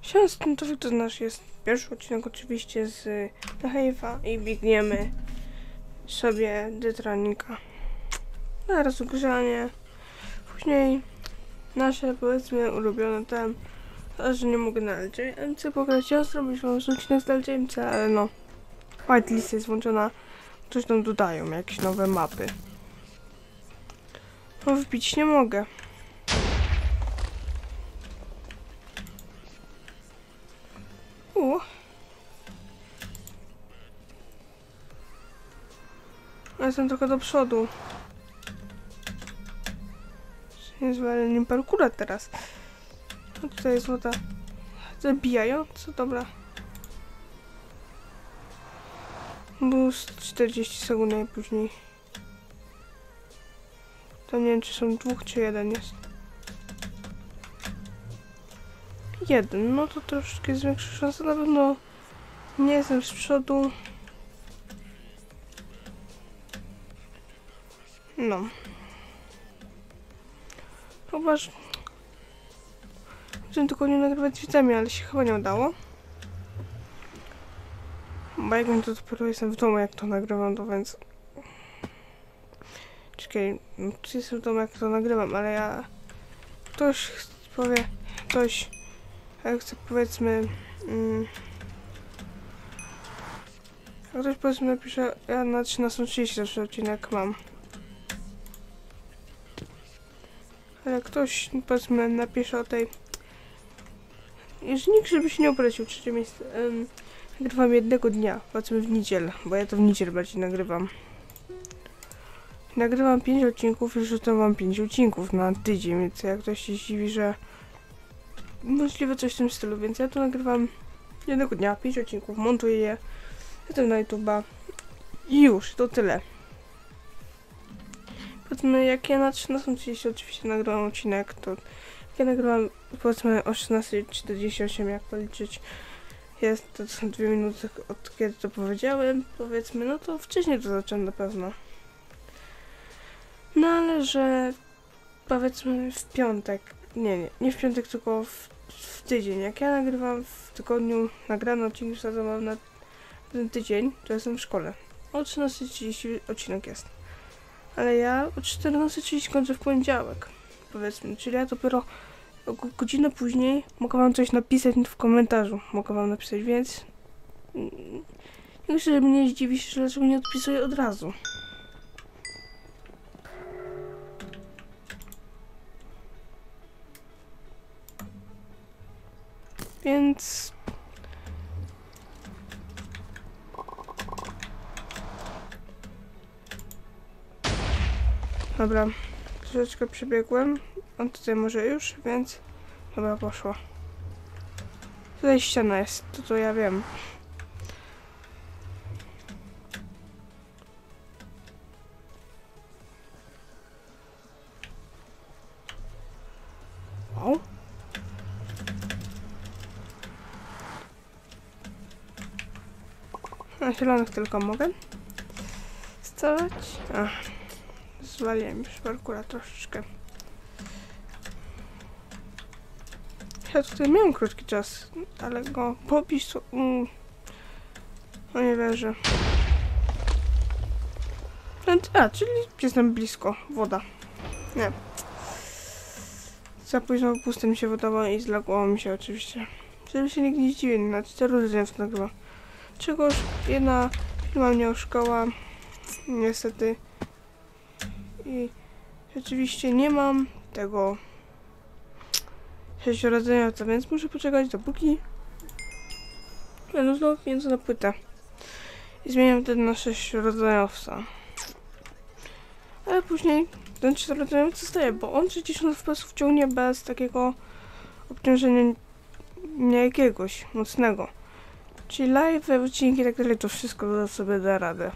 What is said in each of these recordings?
Siast, no to to nasz jest pierwszy odcinek oczywiście z Have'a i biegniemy sobie Detranika. Teraz ugrzanie. Później nasze, powiedzmy, ulubione tem. Ale że nie mogę na LJMC pograć. Ja zrobić wam odcinek z LJMC, ale no. Whitelist jest włączona. Coś tam dodają, jakieś nowe mapy. No wbić nie mogę. Ja jestem trochę do przodu. Nie zwalenie parkura teraz. No tutaj jest woda. Zabijająco? Dobra. Boost 40 sekund najpóźniej. To nie wiem, czy są dwóch, czy jeden jest. Jeden, no to troszeczkę jest większa szansa. Na pewno nie jestem z przodu. No. Chyba, że... Chciałem tylko nie nagrywać z widzami, ale się chyba nie udało. Bo jak to dopiero jestem w domu, jak to nagrywam, to więc... Czekaj, no, tu jestem w domu, jak to nagrywam, ale ja... Ktoś powie... Ktoś... Jak chce, powiedzmy... Jak ktoś, powiedzmy, napisze... Ja na 13:30 zawsze odcinek mam. Ale ktoś, powiedzmy, napisze o tej... Już nikt, żeby się nie obraził, trzecie miejsce. Nagrywam jednego dnia, powiedzmy w niedzielę, bo ja to w niedzielę bardziej nagrywam. Nagrywam 5 odcinków i rzucam wam 5 odcinków na tydzień, więc jak ktoś się zdziwi, że... Możliwe coś w tym stylu, więc ja to nagrywam jednego dnia, 5 odcinków, montuję je, jestem na YouTube'a i już, to tyle. Powiedzmy, jak ja na 13:30 oczywiście nagrywam odcinek, to ja nagrywam, powiedzmy, o 16:48, jak policzyć, jest to są 2 minuty od kiedy to powiedziałem, powiedzmy, no to wcześniej to zacząłem na pewno. No ale że, powiedzmy, w piątek, nie w piątek, tylko w tydzień, jak ja nagrywam w tygodniu, nagrany odcinek wsadzam na ten tydzień, to jestem w szkole. O 13:30 odcinek jest. Ale ja o 14:30 kończę w poniedziałek, powiedzmy, czyli ja dopiero godzinę później mogę wam coś napisać w komentarzu, mogę wam napisać, więc nie myślę, że mnie zdziwi się, dlaczego nie odpisuję od razu. Więc... Dobra, troszeczkę przebiegłem. On tutaj może już, więc... Dobra, poszło. Tutaj ściana jest, to ja wiem. O! Na zielonych tylko mogę stawać. Zwaliłem już parkura troszeczkę. Ja tutaj miałem krótki czas, ale go popisu... No nie wierzę. Czyli jestem blisko. Woda. Nie. Za późno puste mi się wydawało i zlagło mi się oczywiście. Żeby się nikt nie zdziwił, na 4 godziny nagrywa. Czegoś jedna firma mnie oszukała. Niestety. I rzeczywiście nie mam tego 6-rodzeniowca, więc muszę poczekać dopóki będę znowu pieniądze na płytę. I zmieniam wtedy na 6-rodzeniowca. Ale później ten 4-rodzeniowiec zostaje, bo on 60 FPS ciągnie bez takiego obciążenia jakiegoś mocnego. Czyli live, odcinki i tak dalej, to wszystko sobie da radę.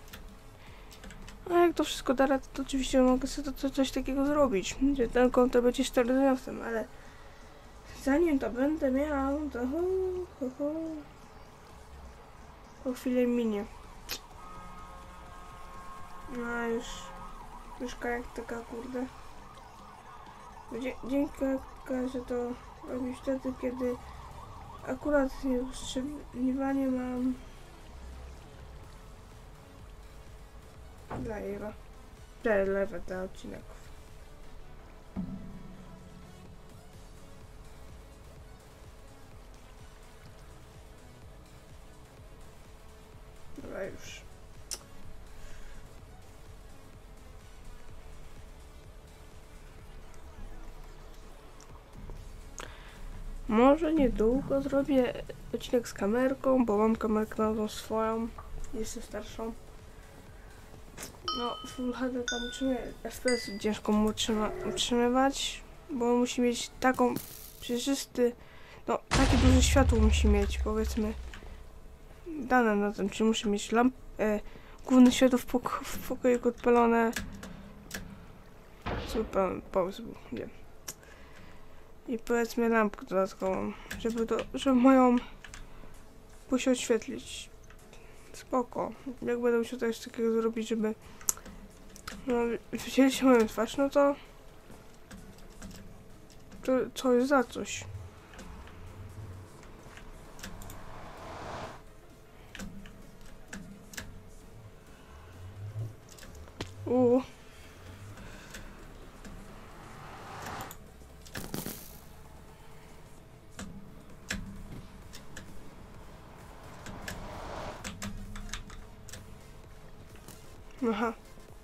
A jak to wszystko da radę, to oczywiście mogę sobie coś takiego zrobić, że ten komputer będzie 4-rodzeniowcem, ale zanim to będę miał, to po chwilę minie. No już kajak taka, kurde. Dzięki, że to robisz wtedy, kiedy Akurat wstrzeliwanie mam dla lewa dla odcinków. Dobra, już. Może niedługo zrobię odcinek z kamerką, bo mam kamerkę nową swoją, jeszcze starszą. No, Full HD tam FPS ciężko mu utrzymywać, bo on musi mieć taką przejrzysty, no takie duże światło musi mieć, powiedzmy, dane na tym, czy musi mieć główne światło w pokoju odpalone. Super pomysł, nie. I powiedzmy lampkę dodatkową, żeby moją się oświetlić. Spoko. Jak będę musiał coś takiego zrobić, żeby no, widzieliście moją twarz, no to co jest za coś. Aha.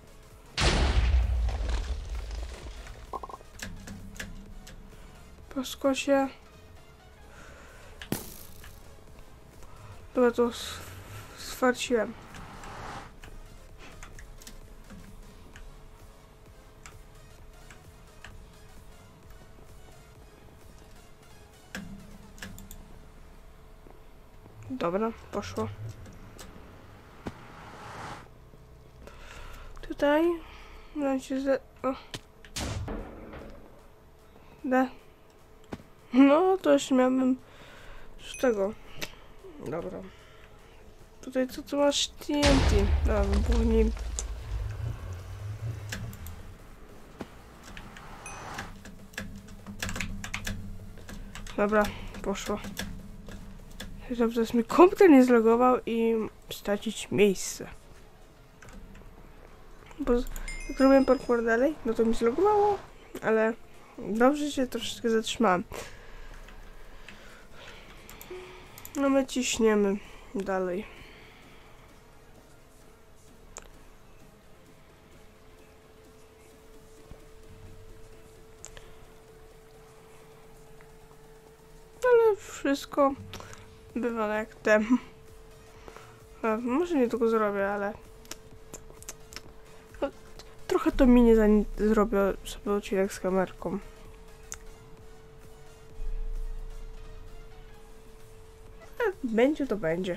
Po skosie. Dobra, to swarciłem. Dobra, poszło. Tutaj no to już miałbym z tego. Dobra. Tutaj co masz TNT? Dobra, wybuchnij. Dobra, poszło. Dobrze, mi komputer nie zlogował i stracić miejsce. Bo jak robiłem parkour dalej, no to mi zlogowało, ale dobrze się troszeczkę zatrzymałem. No my ciśniemy dalej. Ale wszystko bywa jak tem. Może nie tylko zrobię, ale no, trochę to minie, zanim zrobię sobie odcinek z kamerką. Będzie to będzie.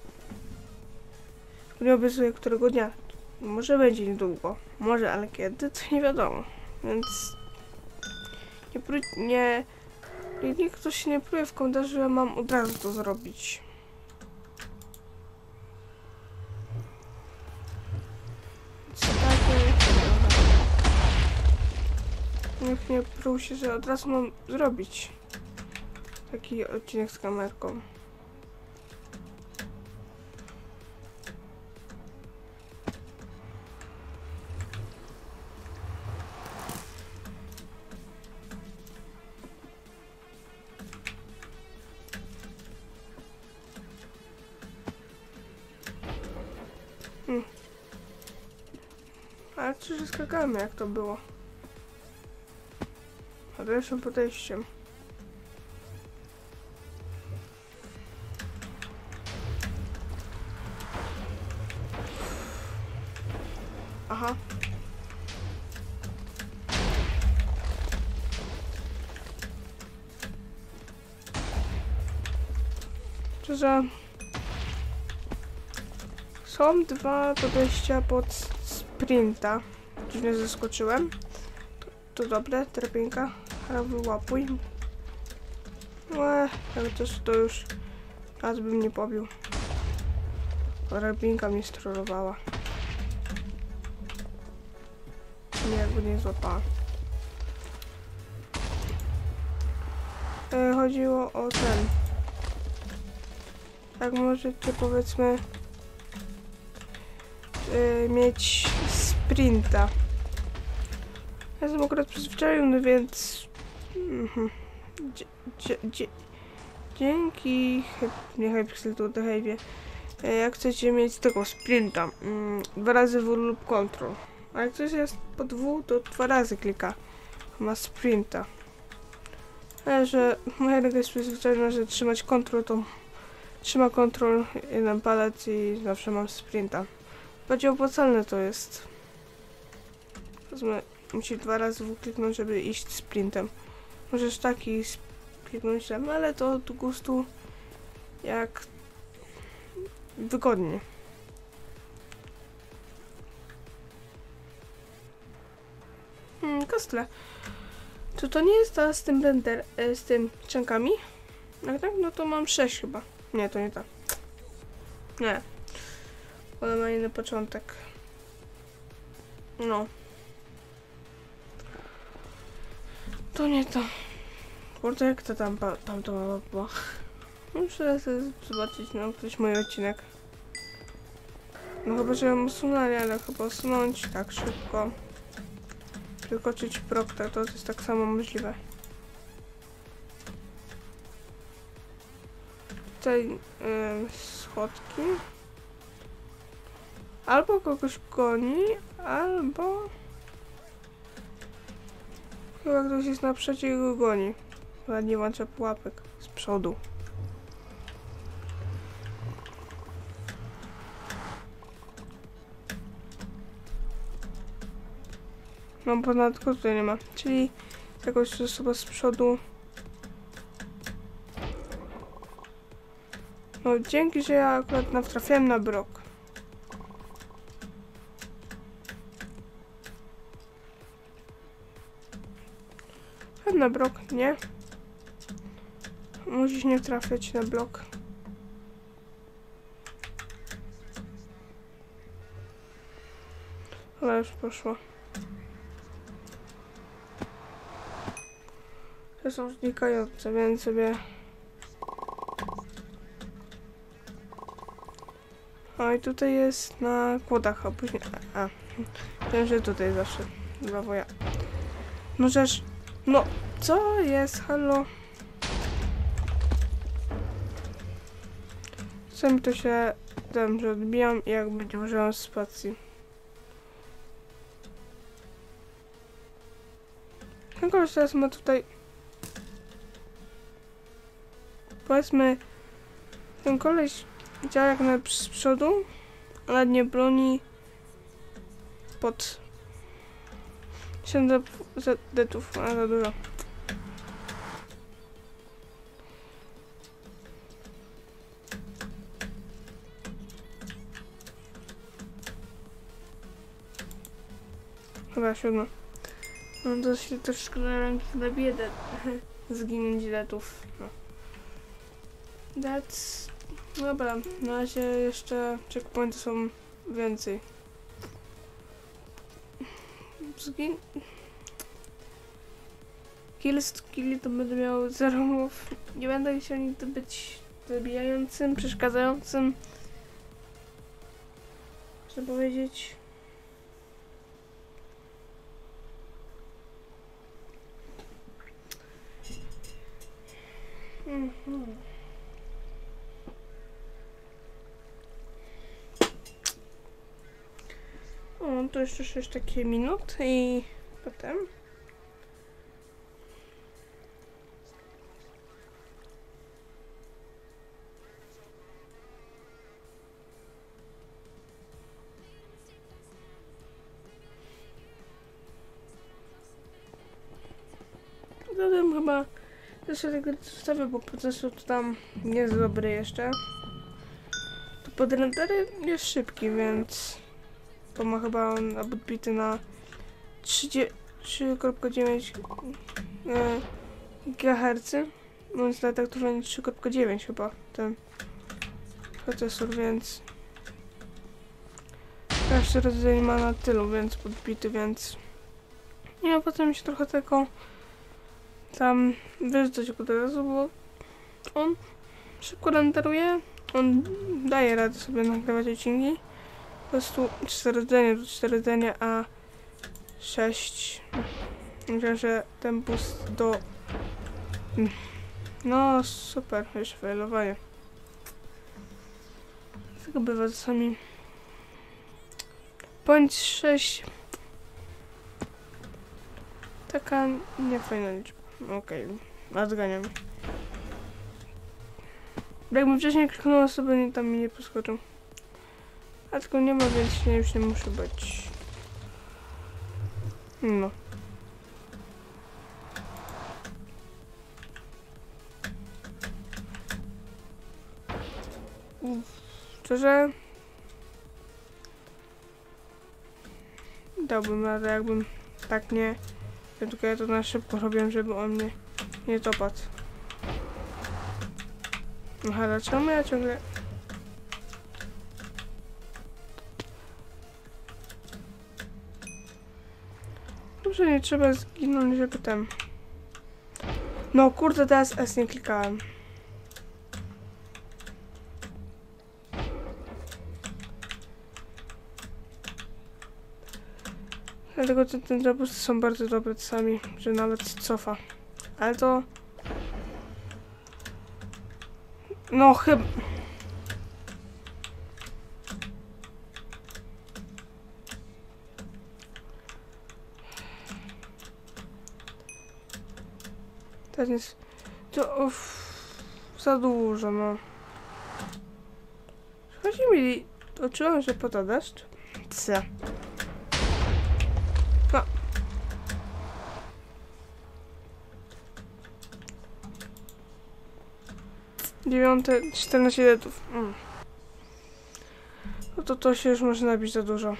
Nie obiecuję którego dnia. Może będzie niedługo. Może, ale kiedy? To nie wiadomo. Więc niech ktoś się nie próbuje w komentarzu, że ja mam od razu to zrobić. Niech nie próbuje się, że od razu mam zrobić taki odcinek z kamerką. Ale czy skakamy, jak to było? Lepszym podejściem. Aha. Że są dwa podejścia pod sprinta. Dziwnie zaskoczyłem. To dobre, drabinka. Wyłapuj. Ale to już raz bym nie pobił. Drabinka mnie strolowała. Nie, jakby nie złapała. Chodziło o ten. tak możecie powiedzmy mieć sprinta. Ja jestem akurat przyzwyczajony, więc dzięki nie Hypixel to Hype'ie. Jak chcecie mieć tego sprinta 2 razy W lub Ctrl. A jak coś jest po 2, to 2 razy klika. Ma sprinta. Ale że moja ręka jest przyzwyczajona, że trzymać Ctrl to trzyma Ctrl, jeden palec i zawsze mam sprinta. Bardziej opłacalne to jest. Musi 2 razy W kliknąć, żeby iść sprintem. Możesz taki kliknąć tam, ale to do gustu jak wygodnie. Kostle. Czy to nie jest ta z tym blender, z tym czankami? Jak tak? No to mam 6 chyba. Nie, to nie ta. Nie. Ona ma inny początek. No. To nie to. Kurde, jak to tam to ma była. Muszę zobaczyć, no, ktoś mój odcinek. No chyba, że ją usunęli, ale chyba usunąć tak szybko. Wykoczyć Procta, to jest tak samo możliwe. Tutaj schodki. Albo kogoś goni, albo chyba ktoś jest na przodzie i go goni. Chyba nie włącza pułapek z przodu. No ponadto tutaj nie ma, czyli jakoś osoba z przodu. No dzięki, że ja akurat natrafiłem na Brock. Na Brock, nie? Musisz nie trafiać na blok. Ale już poszło. To są znikające, więc sobie... O, i tutaj jest na kłodach, a później... Wiem, że tutaj zawsze. Brawo ja. Możesz... No, co jest? Halo? Czasami to się... Wiem, że odbijam i jak będzie użyłam spacji. Ten koleś teraz ma tutaj... Powiedzmy... Ten koleś działa jak z przodu, ale nie broni pod 7 zadetów, a za dużo. Chyba 7. No to się troszkę na ręki nabije zginąć detów. No. That's... Dobra, na razie jeszcze checkpointy są więcej. Killi to będę miał 0 mów. Nie będę chciał nigdy być zabijającym, przeszkadzającym. Chcę powiedzieć. O, to jeszcze 6 takie minut i potem. Zatem chyba jeszcze tego zostawię, bo procesor to tam nie jest dobry jeszcze. To pod rendery jest szybki, więc to ma chyba on podbity na 3,9 GHz. Więc na taktowanie 3,9 chyba ten procesor, więc każdy rodzaj ma na tylu, więc podbity, więc nie, a potem się trochę tego tam wyrzucać od razu, bo on szybko renderuje On daje radę sobie nagrywać odcinki. Po prostu 4 dni do 4 dni, a 6. Myślę, że ten boost do... No super, jeszcze failowanie. Tego bywa czasami. Bądź 6. Taka niefajna liczba. Okej, odganiam. Jakbym wcześniej kliknęła sobie, tam mi nie poskoczył. A tylko nie ma, więc już nie muszę być. No. Szczerze? Dałbym radę, jakbym tak nie... Tylko ja to na szybko robiłem, żeby on mnie nie dopadł. Aha, dlaczego ja ciągle... Dobrze, nie trzeba zginąć, żeby ten... No kurde, teraz S nie klikałem. Dlatego te zabójcy są bardzo dobre czasami, że nawet cofa. Ale to... No chyba... Teraz jest... To... za dużo, no. Chodzi mi... Odczułam, że pada deszcz. Co? No. 9, 14 ledów. No to się już może nabić za dużo.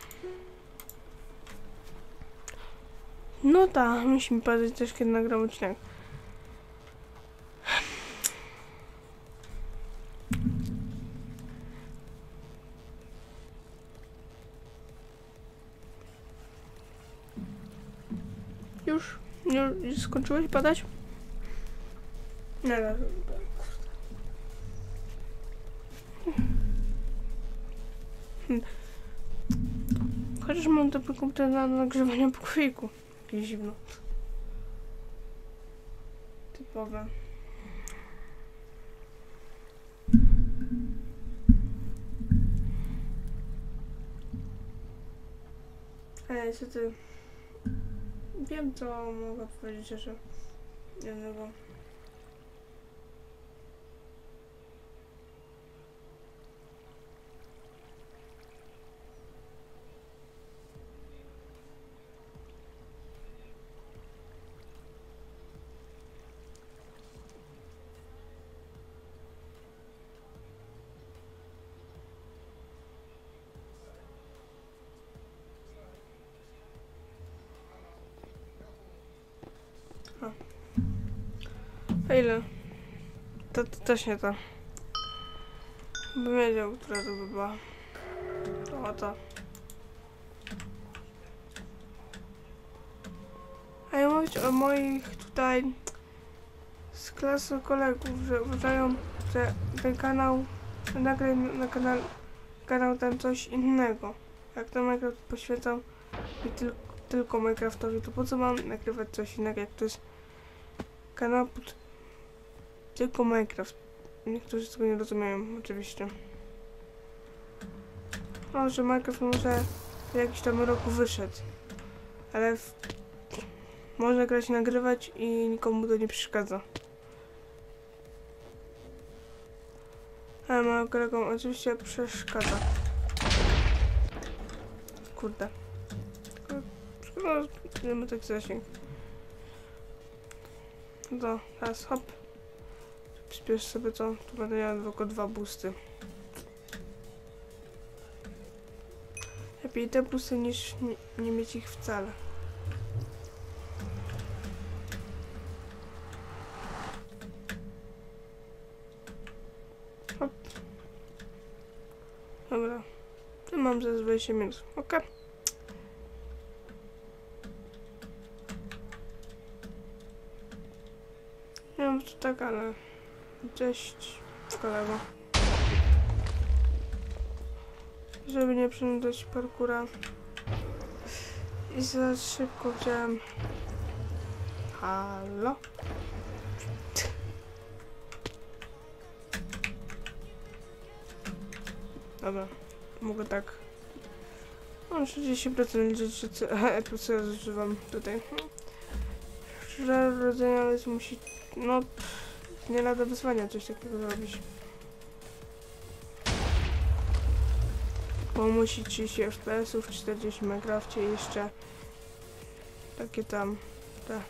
No tak, musi mi padać też, kiedy nagram odcinek. Już skończyłeś padać? Nie, nie. Chociaż mam dobry komputer na nagrywanie pokoiku. Jakieś zimno. Typowe. Ale niestety... Wiem, co mogę powiedzieć, że... jednego... A ile? To też nie to. Bym wiedział, która to by była. O to. A ja mówić o moich tutaj z klasy kolegów, że uważają, że ten kanał nagle na kanał tam coś innego. Jak to Minecraft poświęcał mi tylko Minecraftowi, to po co mam nagrywać coś innego, jak to jest kanał tylko Minecraft. Niektórzy tego nie rozumieją, oczywiście. No, że Minecraft może w jakimś tam roku wyszedł, ale można grać i nagrywać i nikomu to nie przeszkadza. Ale moim kolegom oczywiście przeszkadza. Kurde. Szkoda, że mamy taki zasięg. No, teraz hop. Przyspiesz sobie to. Tu będę miał tylko 2 boosty. Lepiej te boosty niż nie mieć ich wcale. Hop. Dobra. Tu mam za 20 minut. Ok. Nie wiem, to tak, ale... Cześć, kolego. żeby nie przenudzać parkura. I za szybko chciałem... Halo? Dobra, mogę tak. Mam 30% rzeczy, co ja zużywam tutaj. Żar urodzenia, ale musi... No... Nie lada wyzwania coś takiego zrobić. Bo musi 30 FPS-ów, 40 w Minecrafcie i jeszcze... Takie tam... Te...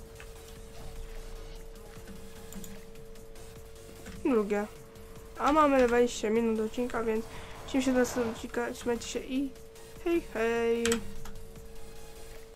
Drugie. A mamy 20 minut odcinka, więc... Widzimy się do następnego odcinka, trzymajcie się i... Hej, hej!